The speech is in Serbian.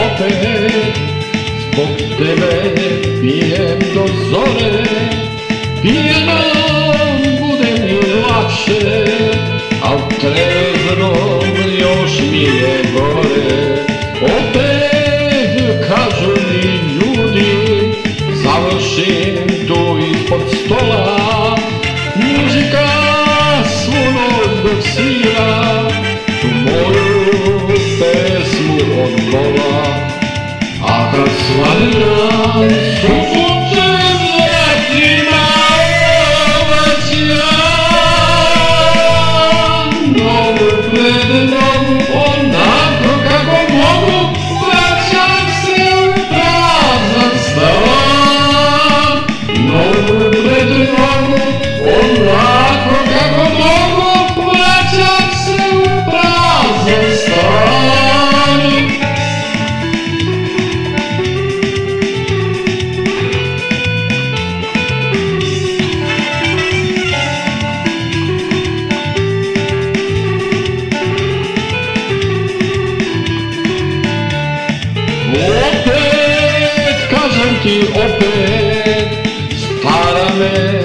opet, zbog tebe pijem do zore, pijenom bude mi lakše, al treznom još mi je gore. Opet kažu mi ljudi, završim tu ispod stola, muzika svu noć dok svira tu moju pesmu od bola. A kad svadim sunčem letima ovaća, novu pred novu onako kako mogu, vraćam se u prazan stan. Novu pred novu onako kako mogu, vraćam se u prazan stan. Opet, kažem ti opet, stara me